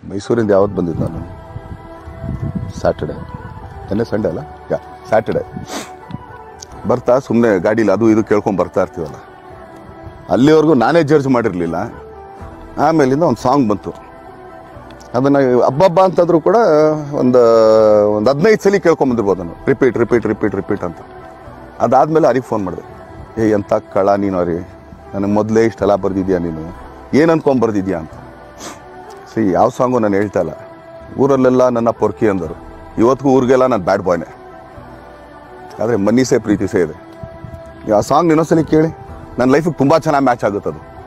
ಮೈಸೂರಿಂದ ಯಾವತ್ತು ಬಂದಿದ್ದು ನಾನು? ಸ್ಯಾಟರ್ಡೆ, ನೆನ್ನೆ ಸಂಡೇ ಅಲ್ಲ, ಸ್ಯಾಟರ್ಡೆ ಬರ್ತಾ ಸುಮ್ಮನೆ ಗಾಡೀಲಿ ಅದು ಇದು ಕೇಳ್ಕೊಂಡು ಬರ್ತಾ ಇರ್ತೀವಲ್ಲ, ಅಲ್ಲಿವರೆಗೂ ನಾನೇ ಜಡ್ಜ್ ಮಾಡಿರಲಿಲ್ಲ. ಆಮೇಲಿಂದ ಒಂದು ಸಾಂಗ್ ಬಂತು, ಅದನ್ನು ಹಬ್ಬ ಅಂತಂದ್ರೂ ಕೂಡ ಒಂದು 15 ಸಲ ಕೇಳ್ಕೊಂಬಂದಿರ್ಬೋದು ನಾನು, ರಿಪೀಟ್ ರಿಪೀಟ್ ರಿಪೀಟ್ ರಿಪೀಟ್ ಅಂತ. ಅದಾದಮೇಲೆ ಅವ್ರಿಗೆ ಫೋನ್ ಮಾಡಿದೆ, ಎಂಥ ಕಳ ನೀನು ಅವ್ರಿ, ನನಗೆ ಮೊದಲೇ ಇಷ್ಟೆಲ್ಲ ಬರೆದಿದ್ಯಾ, ನೀನು ಏನು ಅಂದ್ಕೊಂಬರ್ದಿದ್ಯಾ ಅಂತ. ಯಾವ ಸಾಂಗು ನಾನು ಹೇಳ್ತಾ ಇಲ್ಲ, ಊರಲ್ಲೆಲ್ಲ ನನ್ನ ಪೊರ್ಕಿ ಅಂದರು, ಇವತ್ತಿಗೂ ಊರಿಗೆಲ್ಲ ನಾನು ಬ್ಯಾಡ್ ಬಾಯ್ನೇ. ಆದರೆ ಮನೀಸೇ ಪ್ರೀತಿಸೇ ಇದೆ. ಆ ಸಾಂಗ್ ಇನ್ನೊಂದ್ಸಲಿ ಕೇಳಿ, ನನ್ನ ಲೈಫಿಗೆ ತುಂಬ ಚೆನ್ನಾಗಿ ಮ್ಯಾಚ್ ಆಗುತ್ತದು.